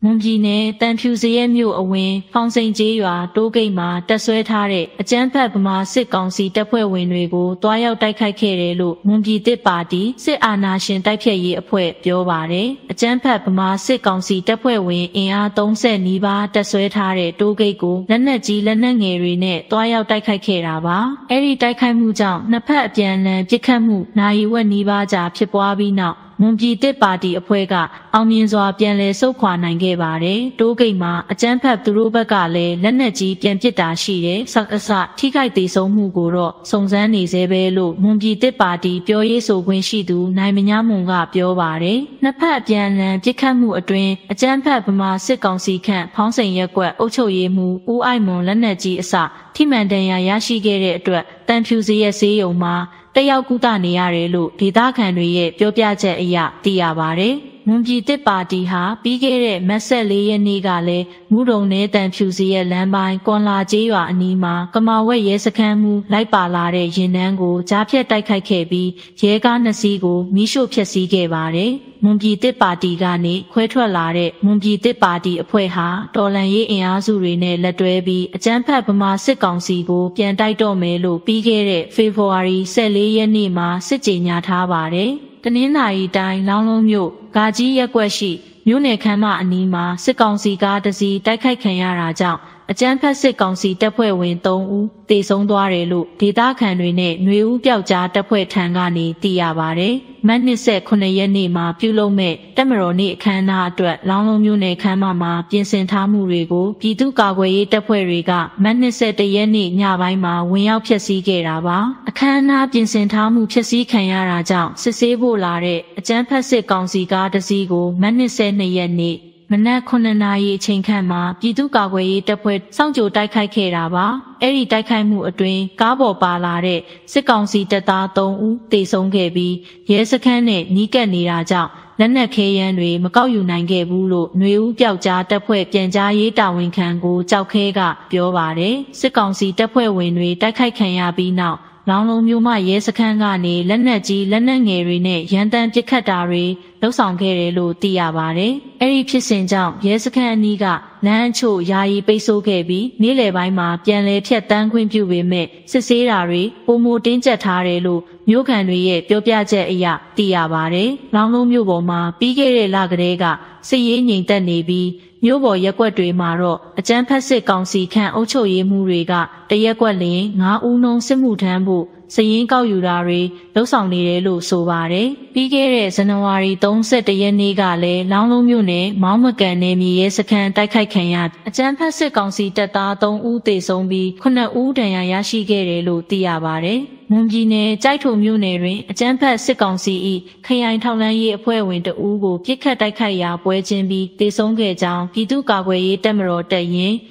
မွန်ပြည်နယ်တန်ဖြူစရဲမြို့အဝင်ဖောင်စိန်ကျေးရွာတိုးဂိတ်မှာတပ်ဆွဲထားတဲ့အကြမ်းဖက်ဗမာစစ်ကောင်စီတပ်ဖွဲ့ဝင်တွေကိုတွားရောက်တိုက်ခိုက်ခဲ့တယ်လို့မွန်ပြည်တစ်ပါတီစစ်အာဏာရှင်တိုက်ဖျက်ရေးအဖွဲ့ပြောပါတယ်။အကြမ်းဖက်ဗမာစစ်ကောင်စီတပ်ဖွဲ့ဝင်အင်အား30နီးပါးတပ်ဆွဲထားတဲ့တိုးဂိတ်ကိုလက်နက်ကြီးလက်နက်ငယ်တွေနဲ့တွားရောက်တိုက်ခိုက်ခဲ့တာပါ။အဲဒီတိုက်ခိုက်မှုကြောင့်နှစ်ဖက်အပြန်အလှန်ပစ်ခတ်မှုနိုင်ဝက်နီးပါးကြာဖြစ်ပွားပြီးနောက်မွန်ပြည်တစ်ပါတီအဖွဲ့ကအောင်မြင်စွာပြန်လည်ဆုတ်ခွာနိုင်ခဲ့ပါတယ်။တိုးဂိတ်မှာအကြမ်းဖက်သူတို့ဘက်ကလည်းလက်နက်ကြီးပြန်ပစ်တာရှိတယ်။စကစထိခိုက်ဒေဆုံးမှုကိုတော့စုံစမ်းနေသေးပဲလို့မွန်ပြည်တစ်ပါတီပြောရေးဆိုခွင့်ရှိသူနိုင်မညာမွန်ကပြောပါတယ်။နှစ်ဖက်အပြန်အလှန်ပစ်ခတ်မှုအတွင်းအကြမ်းဖက်ဗမာစစ်ကောင်စီခန့်ဖောင်းစိန်ရက်ကွက်အုပ်ချုပ်ရေးမှူးဦးအိုက်မွန်လက်နက်ကြီးအစထိမှန်တန်ရာရရှိခဲ့တဲ့အတွက်တန်ဖြူစရက်ဆေးရုံမှာတက်ရောက်ကုသနေရတယ်လို့ဒေသခံတွေရဲ့ပြောပြချက်အရသိရပါတယ်။မွန်ပြည်တစ်ပါတီဟာပြီးခဲ့တဲ့မတ်14ရက်နေ့ကလည်းမူးတုံနဲ့တန်ဖြူစီရဲ့လမ်းပိုင်းကွန်လာကျေးရွာအနီးမှာကမာဝက်ရဲစခန်းမှုလိုက်ပါလာတဲ့ရင်နှန်းကိုကြားဖြတ်တိုက်ခိုက်ခဲ့ပြီးရဲကား2စီးကိုမီးရှို့ဖျက်ဆီးခဲ့ပါတယ်။မွန်ပြည်တစ်ပါတီကနေခွဲထွက်လာတဲ့မွန်ပြည်တစ်ပါတီအဖွဲ့ဟာတော်လှန်ရေးအင်အားစုတွေနဲ့လက်တွဲပြီးအကြမ်းဖက်ဗမာစစ်ကောင်စီကိုပြန်တိုက်တော့မယ်လို့ပြီးခဲ့တဲ့ဖေဖော်ဝါရီ14ရက်နေ့မှာစစ်ကြေညာထားပါတယ်။တနင်္သာရီတိုင်းလောင်းလုံးမြို့ဂါကြီးရက်ကွက်ရှိမြို့နယ်ခမ်းမအနီးမှာစစ်ကောင်စီကားတစ်စီးတိုက်ခိုက်ခံရတာကြောင့်အကြမ်းဖက်စစ်ကောင်စီတပ်ဖွဲ့ဝင်3ဦးသေဆုံးသွားတယ်လို့ဒေသခံတွေနဲ့ຫນွေဦးပျောက်ကြားတပ်ဖွဲ့ထံကနေသိရပါတယ်။မတ်29ရက်နေ့မှာပြုလုပ်မဲ့တပ်မတော်နေ့အခမ်းအနားအတွက်လောင်းလုံးမြို့နယ်ခမ်းမမှာပြင်ဆင်ထားမှုတွေကိုပြည်သူ့ကာကွယ်ရေးတပ်ဖွဲ့တွေကမတ်21ရက်နေ့ညပိုင်းမှာဝင်ရောက်ဖျက်ဆီးခဲ့တာပါ။အခမ်းအနားပြင်ဆင်ထားမှုဖျက်ဆီးခံရတာကြောင့်စစ်ဆေးဖို့လာတဲ့အကြမ်းဖက်စစ်ကောင်စီကားတစ်စီးကိုမတ်22ရက်နေ့မနက်9နာရီအချိန်ခန့်မှာပြည်သူ့ကာကွယ်ရေးတပ်ဖွဲ့စောင့်ကြိုတိုက်ခိုက်ခဲ့တာပါ။အဲ့ဒီတိုက်ခိုက်မှုအတွင်းကားပေါ်ပါလာတဲ့စစ်ကောင်စီတပ်သား3ဦးသေဆုံးခဲ့ပြီးရဲစခန်းနဲ့နီးကပ်နေတာကြောင့်လက်နက်ခဲယမ်းတွေမကောက်ယူနိုင်ခဲ့ဘူးလို့ຫນွေဦးပျောက်ကြားတပ်ဖွဲ့ပြန်ကြားရေးတာဝန်ခံကိုကြောက်ခဲကပြောပါတယ်။စစ်ကောင်စီတပ်ဖွဲ့ဝင်တွေတိုက်ခိုက်ခံရပြီးနောက်လောင်းလုံးမျိုးမှရဲစခန်းကနေလက်နက်ကြီးလက်နက်ငယ်တွေနဲ့ရန်တမ်းပစ်ခတ်တာတွေလှုပ်ဆောင်ခဲ့တယ်လို့သိရပါတယ်။အဲဒီဖြစ်စဉ်ကြောင့်ရဲစခန်းအနီးကလမ်းအချို့ယာယီပိတ်ဆို့ခဲ့ပြီးနေ့လယ်ပိုင်းမှာပြန်လည်ဖြတ်တန်းခွင့်ပြုပေမဲ့စစ်ဆေးတာတွေပုံမတင်းကျပ်ထားတယ်လို့မြို့ခံတွေရဲ့ပြောပြချက်အရသိရပါတယ်။လောင်းလုံးမြို့ပေါ်မှာပြီးခဲ့တဲ့လကတည်းကစစ်ရေးငြိမ်သက်နေပြီးမြို့ပေါ်ရက်ကွက်တွေမှာတော့အကြမ်းဖက်စစ်ကောင်စီခန့်အုပ်ချုပ်ရေးမှုတွေကတရက်ကွက်လျင်9ဦးနှုန်းစစ်မှုထမ်းဖို့စည်ရင်းကောက်ယူတာတွေလှုပ်ဆောင်နေတယ်လို့ဆိုပါတယ်။ပြီးခဲ့တဲ့ဇန်နဝါရီ31ရက်နေ့ကလည်းလောင်းလုံးမြို့နယ်မောင်းမကန်နယ်မြေရဲစခန်းတိုက်ခိုက်ခံရအကြမ်းဖက်စစ်ကောင်စီတပ်သား3ဦးသေဆုံးပြီး9ဦးဒဏ်ရာရရှိခဲ့တယ်လို့သိရပါတယ်။မွန်ပြည်နယ်ကြိုက်ထုံမြို့နယ်တွင်အကြမ်းဖက်စစ်ကောင်စီ၏ခရိုင်ထောက်လှမ်းရေးအဖွဲ့ဝင်တဦးကိုပြစ်ခတ်တိုက်ခိုက်ရာပွဲချင်းပြီးသေဆုံးခဲ့ကြောင်းပြည်သူ့ကာကွယ်ရေးတပ်မတော်တပ်ရင်း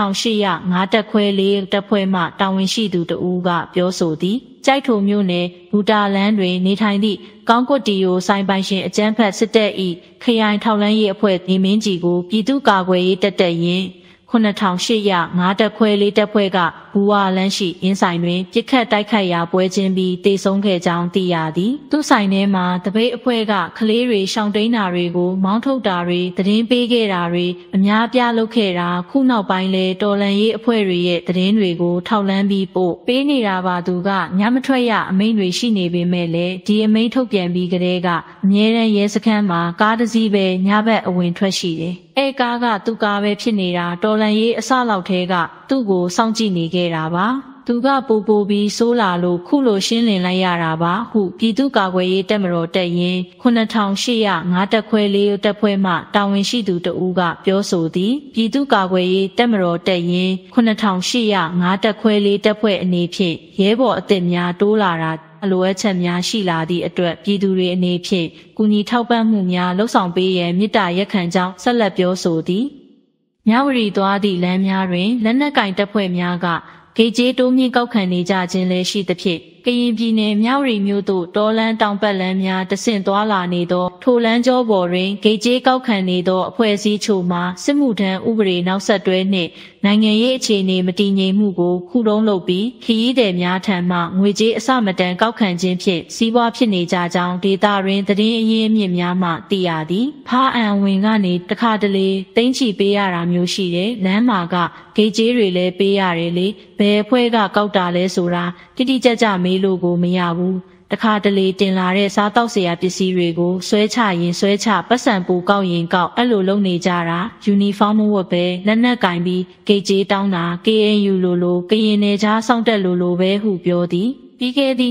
9805တပ်ခွဲ4တပ်ဖွဲ့မှတာဝန်ရှိသူတဦးကပြောဆိုသည်ကြိုက်ထုံမြို့နယ်ဘူတာလန်းတွင်နေထိုင်သည့်ကောင်းကွတ်တီယိုဆိုင်ပိုင်ရှင်အကြမ်းဖက်စစ်တပ်၏ခရိုင်ထောက်လှမ်းရေးအဖွဲ့နေမင်းကြီးကိုပြည်သူ့ကာကွယ်ရေးတပ်ရင်း9805တပ်ခွဲ4တပ်ဖွဲ့ကဘူဝါလန်းရှိအင်းဆိုင်တွင်ပြစ်ခတ်တိုက်ခိုက်ရာပွဲချင်းပြီးတေဆုံးခဲ့ကြောင်းသိရသည်သူဆိုင်ထဲမှာတပိတ်အဖွဲ့ကကလေးတွေရှောင်တိန်တာတွေကိုမောင်းထုတ်တာတွေသတင်းပေးခဲ့တာတွေအများပြားလုပ်ခဲ့တာခုနောက်ပိုင်းလဲတော်လန်ရေးအဖွဲ့တွေရဲ့သတင်းတွေကိုထောက်လှမ်းပြီးပို့ပေးနေတာပါသူကညမထွက်ရအမိန့်တွေရှိနေပေမဲ့လည်းဒီအမိန့်ထုတ်ပြန်ပြီးကတည်းကအမြဲတမ်းရဲစခန်းမှာကားတစ်စီးပဲညဘက်အဝင်ထွက်ရှိတယ်အဲကားကသူ့ကားပဲဖြစ်နေတာတော်လန်ရေးအစလောက်ထဲကသူ့ကိုစောင့်ကြည့်နေခဲ့တာပါသူကပိုပြီးဆိုးလာလို့ခုလိုရှင်းလင်းလိုက်ရတာပါဟုပြည်သူ့ကာကွယ်ရေးတပ်မတော်တပ်ရင်း9805တပ်ခွဲ4တပ်ဖွဲ့မှတာဝန်ရှိသူတဦးကပြောဆိုသည်ပြည်သူ့ကာကွယ်ရေးတပ်မတော်တပ်ရင်း9805တပ်ခွဲ4တပ်ဖွဲ့အနေဖြင့်ရဲဘော်အသစ်များတိုးလာတာအလိုအပ်ချက်များရှိလာသည့်အတွက်ပြည်သူတွေအနေဖြင့်ကူညီထောက်ပံ့မှုများလှုံ့ဆော်ပေးရန်မေတ္တာရက်ခံကြောင်းဆက်လက်ပြောဆိုသည်မြဝတီသွားသည့်လမ်းများတွင်လက်နက်ကင်တပ်ဖွဲ့များကဂိတ်ကျေးတိုးမြင့်ကောက်ခံနေကြခြင်းလည်းရှိသဖြင့်ဂကရင်ပြည်နယ်မြောက်ရီမြို့သို့တောလန်းတောင်ပတ်လန်းများတဆင့်သွားလာနေသောထိုလန်းကျောပေါ်တွင်ဂိတ်ကြေးကောက်ခံနေသောအဖွဲ့အစည်းချို့မှစစ်မှုထမ်းဥပဒေနောက်ဆက်တွဲနှင့်နိုင်ငံရေးအခြေအနေမတည်ငြိမ်မှုကိုခုတုံးလုပ်ပြီးခရီးသည်များထံမှငွေကြေးအစမတန်ကောက်ခံခြင်းဖြင့်စီးပွားဖြစ်နေကြကြောင်းဒေတာတွင်သတင်းအရင်းအမြစ်များမှသိရသည်ဖားအံဝင်ကနေတခါတလေတိမ့်ချီပေးရတာမျိုးရှိတယ်လမ်းမှာကဂိတ်ကြေးတွေလည်းပေးရတယ်လေဘယ်အဖွဲ့ကကောက်တာလဲဆိုတာတိတိကျကျမေးလို့ကိုမရဘူးတခါတလေတင်လာတဲ့စားတောက်စရာပစ္စည်းတွေကိုဆွဲချရင်ဆွဲချပတ်စံပူကောက်ရင်ကောက်အဲ့လိုလုပ်နေကြတာယူနီဖောင်းမဝတ်ပဲလက်နက်ကင်ပြီးဂိတ်ကြေးတောင်းတာ KNU လိုကရင်နယ်ခြားစောင့်တက်လိုပဲဟုပြောသည်ပြီးခဲ့သည့်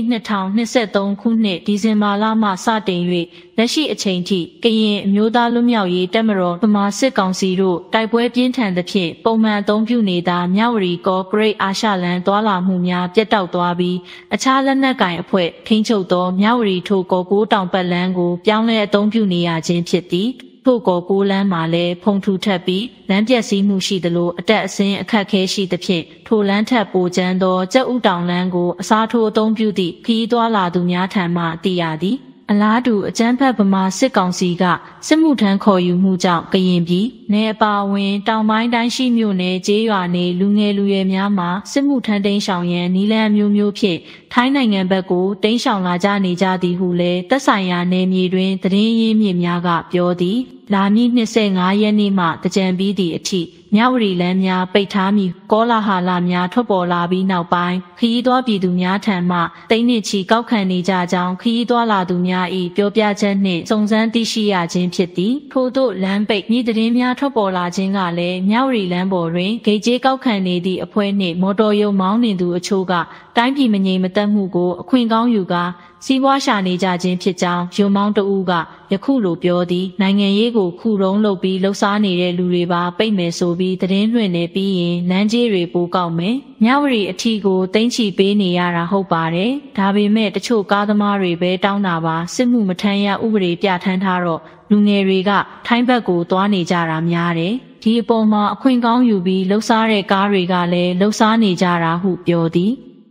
2023ခုနှစ်ဒီဇင်ဘာလမှစတင်၍လက်ရှိအချိန်ထိကရင်အမျိုးသားလွတ်မြောက်ရေးတပ်မတော်ဗမာစစ်ကောင်စီတို့တိုက်ပွဲပြင်းထန်သဖြင့်ပုံမှန်အသုံးပြုနေတာမြဝတီကော့ဂရိတ်အာရှလန်သွာလာမှုများပြတ်တောက်သွားပြီးအခြားလက်နက်ကင်အဖွဲ့ထိန်းချုပ်သောမြဝတီထိုကော့ကိုးတောင်ပတ်လန်းကိုပြောင်းလဲအသုံးပြုနေရခြင်းဖြစ်သည်ထို့ကောကိုလမ်းမှာလည်းဖုံထူထပ်ပြီးလမ်းပြက်စီးမှုရှိသလိုအတက်အဆင်းအခက်ခဲရှိသဖြင့်ထိုလမ်းထက်ပိုကျန်းသောကျက်ဥတောင်လမ်းကိုအစားထိုးအသုံးပြုသည့်ခရီးသွားလာသူများထံမှသိရသည်အလားတူအကြမ်းဖက်ဗမာစစ်ကောင်စီကစစ်မှုထမ်းခေါ်ယူမှုကြောင့်ကရင်ပြည်နယ်အပါအဝင်တောင်ပိုင်းတိုင်းရှိမြို့နယ်ကျေးရွာနေလူငယ်လူရွယ်များမှာစစ်မှုထမ်းတိမ်းရှောင်ရန်နီလန်မျိုးဖြင့်ထိုင်းနိုင်ငံဘက်ကိုတိမ်းရှောင်လာကြနေကြသည်ဟုလည်းသက်ဆိုင်ရာနယ်မြေတွင်သတင်းရင်းမြစ်များကပြောသည်လာမည့်25ရက်နေ့မှတကြံပြီးသည့်အထိမြဝတီလမ်းများပိတ်ထားမည်ကောလာဟာလများထွက်ပေါ်လာပြီးနောက်ပိုင်းခရီးသွားပြည်သူများထံမှတိမ့်နစ်ချီကောက်ခံနေကြကြောင်းခရီးသွားလာသူများ၏ပြောပြချက်နှင့်စုံစမ်းသိရှိရခြင်းဖြစ်သည်ထို့သို့လမ်းပိတ်ဤသတင်းများထွက်ပေါ်လာခြင်းကလည်းမြဝတီလမ်းပေါ်တွင်ဂိတ်ကြေးကောက်ခံနေသည့်အဖွဲ့နှင့်မော်တော်ယာဉ်မောင်းနေသူအချို့ကတိုင်းပြည်မငြိမ်မသက်မှုကိုအခွင့်ကောင်းယူကာစီးပွားရှာနေကြခြင်းဖြစ်ကြောင်းယုံမောင်းတဦးကယခုလိုပြောသည်နိုင်ငံရေးကိုခုတုံးလုပ်ပြီးလှုပ်ရှားနေတဲ့လူတွေပါပိတ်မယ်ဆိုပြီးသတင်းလွှင့်နေပြီးရင်လမ်းကြေးတွေပိုကောက်မယ်မြဝတီအထီကိုတိမ့်ချီပေးနေရတာဟုတ်ပါတယ်ဒါပေမဲ့တချို့ကားသမားတွေပဲတောင်းတာပါစစ်မှုမထမ်းရဥပဒေပြဋ္ဌာန်းထားတော့လူငယ်တွေကထိုင်းဘက်ကိုသွားနေကြတာများတယ်ဒီအပေါ်မှာအခွင့်ကောင်းယူပြီးလှုပ်ရှားတဲ့ကားတွေကလည်းလှုပ်ရှားနေကြတာဟုပြောသည်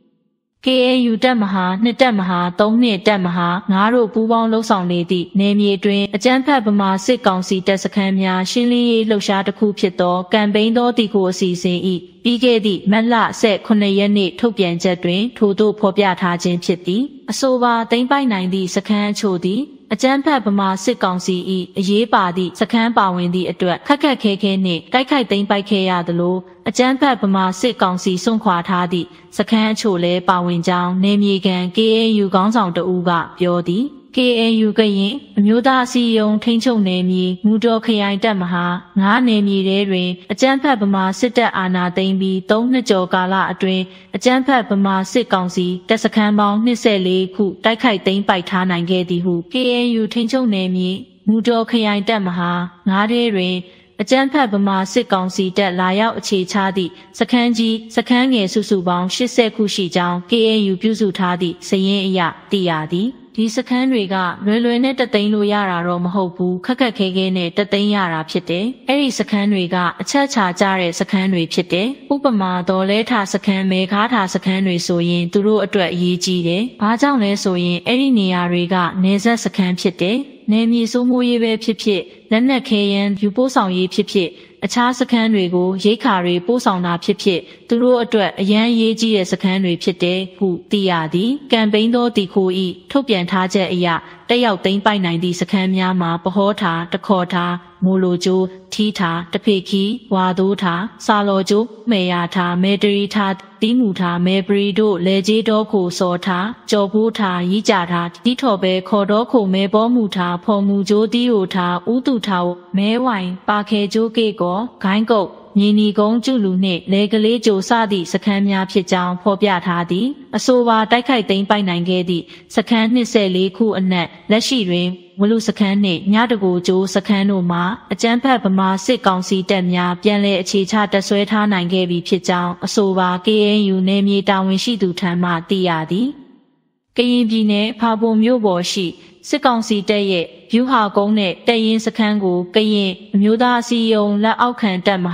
KNU တပ်မဟာ2တပ်မဟာ3နှင့်တပ်မဟာ9တို့ပူးပေါင်းလှုပ်ဆောင်နေသည့်နယ်မြေတွင်အကြမ်းဖက်ဗမာစစ်ကောင်စီတပ်စခန်းများရှင်းလင်းရေးလှုပ်ရှားတစ်ခုဖြစ်သောကမ်ပိန်းသောတီကိုအစီအစဉ်၏ပြီးခဲ့သည့်မတ်လ18ရက်နေ့ထုတ်ပြန်ချက်တွင်ထို့သို့ဖော်ပြထားခြင်းဖြစ်သည်အဆိုပါသိမ်းပိုက်နိုင်သည့်စခန်းအချို့သည်အကြမ်းဖက်ဗမာစစ်ကောင်စီ၏အရေးပါသည့်စခန်းပါဝင်သည့်အတွက်ခက်ခဲခဲနှင့်တိုက်ခိုက်သိမ်းပိုက်ခဲ့ရသလိုအကြမ်းဖက်ဗမာစစ်ကောင်စီစွန့်ခွာထားသည့်စခန်းအချို့လည်းပါဝင်ကြောင်းနေမြေကန် KNU ခေါင်းဆောင်တဦးကပြောသည် KNU ကရင်အမျိုးသားအစည်းအရုံးထိန်းချုပ်နယ်မြေမူတော်ခရိုင်တပ်မဟာ9နယ်မြေထဲတွင်အကြမ်းဖက်ဗမာစစ်တပ်အာဏာသိမ်းပြီး3နှစ်ကျော်ကာလအတွင်းအကြမ်းဖက်ဗမာစစ်ကောင်စီတပ်စခန်းပေါင်း24ခုတိုက်ခိုက်သိမ်းပိုက်ထားနိုင်ခဲ့သည်ဟု KNU ထိန်းချုပ်နယ်မြေမူတော်ခရိုင်တပ်မဟာ9ထဲတွင်အကြမ်းဖက်ဗမာစစ်ကောင်စီတပ်လာရောက်အခြေချသည့်စခန်းကြီးစခန်းငယ်စုစုပေါင်း80ခုရှိကြောင်း KNU ပြုစုထားသည့်စာရင်းအရသိရသည်ဒီစခန်းတွေကလွယ်နဲ့တသိန်းလို့ရတာတော့မဟုတ်ဘူးခက်ခဲနဲ့တသိန်းရတာဖြစ်တယ်အဲ့ဒီစခန်းတွေကအချက်ချကြတဲ့စခန်းတွေဖြစ်တယ်ဥပမာဒေါ်လဲထာစခန်းမဲခါထာစခန်းတွေဆိုရင်သူတို့အတွက်အရေးကြီးတယ်ဘာကြောင့်လဲဆိုရင်အဲ့ဒီနေရာတွေကနေဆက်စခန်းဖြစ်တယ်နယ်မြေစိုးမိုးရေးပဲဖြစ်ဖြစ်လက်နက်ခဲယမ်းယူပို့ဆောင်ရေးဖြစ်ဖြစ်အခြားစခန်းတွေကိုရိတ်ခါတွေပို့ဆောင်တာဖြစ်ဖြစ်သူတို့အတွက်အရန်ရေးကြီးတဲ့စခန်းတွေဖြစ်တယ်ဟုသိရသည်ကမ်ပိန်းသောတီခိုဤထုတ်ပြန်ထားချက်အရတက်ရောက်သိမ်းပိုက်နိုင်သည့်စခန်းများမှာပဟောထာတခေါ်ထာမိုလိုကျိုးထီးထာတဖေခီဝါသိုးထာစာလော်ကျိုးမေယာထာမေတရီထာတီးမူထာမေပရီတို့လေကြီးတော်ကိုစော်ထာကြော်ဖိုးထာရီးကြထာတီးထော်ပဲခေါ်တော်ခိုမဲဘောမူထာဖော်မူကျိုးတီးဟိုထာဥတုထာမဲဝိုင်ပါခဲကျိုးကေကောဂိုင်းကုတ်မြေနီကုန်းကျူလူနှင့်လေကလေးကြိုစသည့်စခန်းများဖြစ်ကြောင်းဖော်ပြထားသည်အဆိုပါတိုက်ခိုက်သိမ်းပိုက်နိုင်ခဲ့သည့်စခန်း24ခုအနက်လက်ရှိတွင်ဝလူစခန်းနှင့်ညတကိုကျိုးစခန်းတို့မှာအကြမ်းဖက်ဗမာစစ်ကောင်စီတပ်များပြန်လည်အခြေချတပ်ဆွဲထားနိုင်ခဲ့ပြီဖြစ်ကြောင်းအဆိုပါ KNU နယ်မြေတာဝန်ရှိသူထံမှသိရသည်ကရင်ပြည်နယ်ဖာပွန်မြို့ပေါ်ရှိစစ်ကောင်စီတပ်ရဲ့ဗျူဟာကုန်းနဲ့တပ်ရင်းစခန်းကိုကရင်အမျိုးသားအစည်းအရုံးလက်အောက်ခံတပ်မဟာ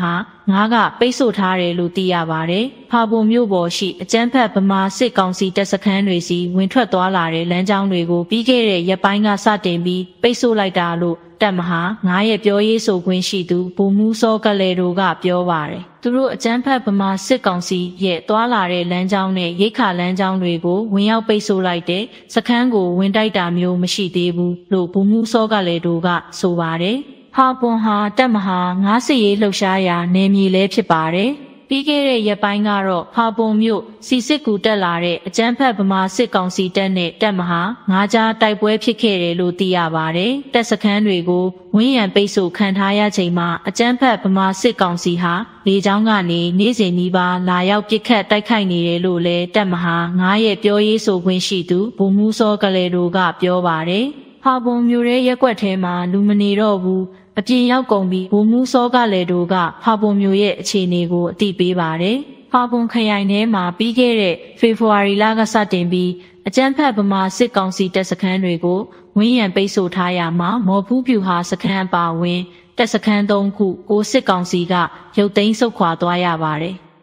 ငါးကပိတ်ဆို့ထားတယ်လို့သိရပါတယ်။ဖာပွန်မြို့ပေါ်ရှိအကြမ်းဖက်ဗမာစစ်ကောင်စီတပ်စခန်းတွေစီဝင်ထွက်သွားလာတဲ့လမ်းကြောင်းတွေကိုပြီးခဲ့တဲ့ရက်ပိုင်းကစတင်ပြီးပိတ်ဆို့လိုက်တာလို့တပ်မဟာ9ရဲ့ပြောရေးဆိုခွင့်ရှိသူဗိုလ်မှူးစောကလေးတို့ကပြောပါတယ်။သူတို့အကြမ်းဖက်ဗမာစစ်ကောင်စီရဲ့သွားလာတဲ့လမ်းကြောင်းနဲ့ရိတ်ခါလမ်းကြောင်းတွေကိုဝင်ရောက်ပိတ်ဆို့လိုက်တဲ့စခန်းကိုဝင်တိုက်တာမျိုးမရှိသေးဘူးလို့ဗိုလ်မှူးစောကလေးတို့ကဆိုပါတယ်။ဖာပွန်ဟာတပ်မဟာ9စစ်ရေးလှုပ်ရှားရာနယ်မြေလည်းဖြစ်ပါတယ်။ပြီးခဲ့တဲ့ရက်ပိုင်းကတော့ဖာပွန်မြို့စီစစ်ကူတက်လာတဲ့အကြမ်းဖက်ဗမာစစ်ကောင်စီတပ်နဲ့တပ်မဟာ9ကြားတိုက်ပွဲဖြစ်ခဲ့တယ်လို့သိရပါတယ်။တပ်စခန်းတွေကိုဝင်းရံပိတ်ဆို့ခံထားရချိန်မှာအကြမ်းဖက်ဗမာစစ်ကောင်စီဟာလေကြောင်းကနေနေ့စဉ်နီးပါးလာရောက်ပစ်ခတ်တိုက်ခိုက်နေတယ်လို့လည်းတပ်မဟာ9ရဲ့ပြောရေးဆိုခွင့်ရှိသူဗိုလ်မှူးစောကလေးတို့ကပြောပါတယ်။ဖာပွန်မြို့ရဲ့ရက်ွက်ထဲမှာလူမနေတော့ဘူးအပြင်ရောက်ကုန်ပြီးဗိုလ်မှူးစောကလေးတို့ကဖာပွန်မြို့ရဲ့အခြေအနေကိုအသိပေးပါတယ်။ဖာပွန်ခရိုင်ထဲမှာပြီးခဲ့တဲ့ဖေဖော်ဝါရီလကစတင်ပြီးအကြမ်းဖက်ဗမာစစ်ကောင်စီတပ်စခန်းတွေကိုဝင်းရံပိတ်ဆို့ထားရမှာမော်ဖူးပြူဟာစခန်းအပါဝင်တပ်စခန်း3ခုကိုစစ်ကောင်စီကရုပ်သိမ်းဆုတ်ခွာသွားရပါတယ်။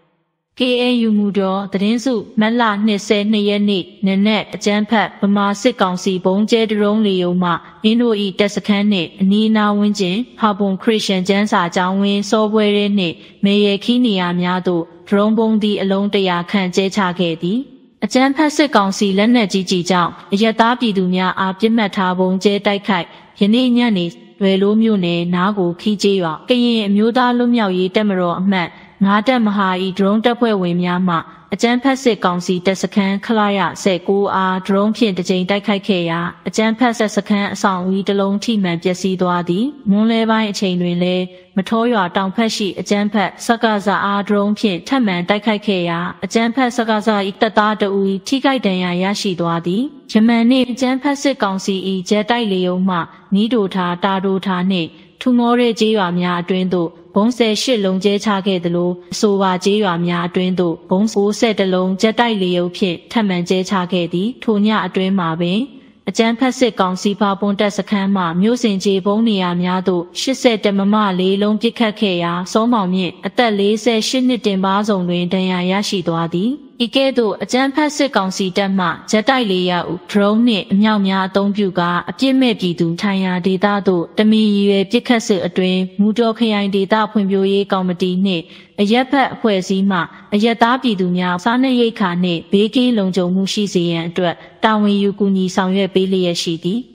KNU မူတော်သတင်းစုမတ်လ22ရက်နေ့နနက်အကြမ်းဖက်ဗမာစစ်ကောင်စီဘုံကျဲဒရုန်းလေယုံမှအင်းတို့ဤတပ်စခန်းနှင့်အနီးအနားဝန်းကျင်ဖာပွန်ခရစ်ယာန်ကျမ်းစာကျောင်းဝင်းစောပွဲရဲနှင့်မေရခီးနေရာများသို့ဒရုန်းဘုံသည့်အလုံး100ခန့်ကျဲချခဲ့သည်အကြမ်းဖက်စစ်ကောင်စီလက်နက်ကြီးကြောင့်အရက်သားပြည်သူများအားပြစ်မှတ်ထားပုံကျဲတိုက်ခိုက်ယနေ့ညနေလွယ်လိုမြို့နယ်နားကိုခီးကျေးရွာကရင်အမျိုးသားလွတ်မြောက်ရေးတပ်မတော်အမှတ်9တပ်မဟာဤဒရုန်းတပ်ဖွဲ့ဝင်များမှအကြမ်းဖက်စစ်ကောင်စီတပ်စခန်းခလာရ19အားဒရုန်းဖြင့်တစ်ကြိမ်တိုက်ခိုက်ခဲ့ရာအကြမ်းဖက်စခန်းအဆောင်အီးတစ်လုံးထိမှန်ပျက်စီးသွားသည်မွန်းလဲပိုင်းအချိန်တွင်လည်းမထောရွာတောင်ဖက်ရှိအကြမ်းဖက်စကားစာအားဒရုန်းဖြင့်ထပ်မံတိုက်ခိုက်ခဲ့ရာအကြမ်းဖက်စကားစာဤတပ်သားတအူထိခိုက်ဒဏ်ရာရရှိသွားသည်ယမန်နှင့်အကြမ်းဖက်စစ်ကောင်စီဤဂျက်တိုက်လေယုံမှနီးဒိုထားတာဒိုထားနှင့်ထူမောတဲ့ကျေးရွာများအတွင်းသို့ဘုံ18လုံးကျဲချခဲ့သလိုအဆိုပါကျေးရွာများအတွင်းသို့ဘုံ90လုံးဂျက်တိုက်လေယုံဖြင့်ထပ်မံကျဲချခဲ့သည်ထိုညအတွင်းမှာပင်အကြမ်းဖက်စစ်ကောင်စီဖာပွန်တပ်စခန်းမှမြို့စင်ကြီးဘုံနေရာများသို့80တမမ4လုံးပစ်ခတ်ခဲ့ရာစောမောင်မြင့်အသက်48နှစ်တင်ပါဆောင်တွင်ဒဏ်ရာရရှိသွားသည်ဤကဲ့သို့အကြမ်းဖက်စစ်ကောင်စီတပ်မှဂျက်တိုက်လေယာဉ်ဒရုန်းနှင့်အမြောက်များအသုံးပြုကာအပြစ်မဲ့ပြည်သူထိုင်ရာဒေသသို့တမီရွယ်ပစ်ခတ်စစ်အတွင်းမူတော်ခရိုင်ဒေသဖွံ့ဖြိုးရေးကော်မတီနှင့်အရက်ဖက်အဖွဲ့အစည်းမှအရက်သားပြည်သူများစားနပ်ရိက္ခာနှင့်ဘေးကင်းလုံခြုံမှုရှိစေရန်အတွက်တာဝန်ယူကူညီဆောင်ရွက်ပေးလျက်ရှိသည်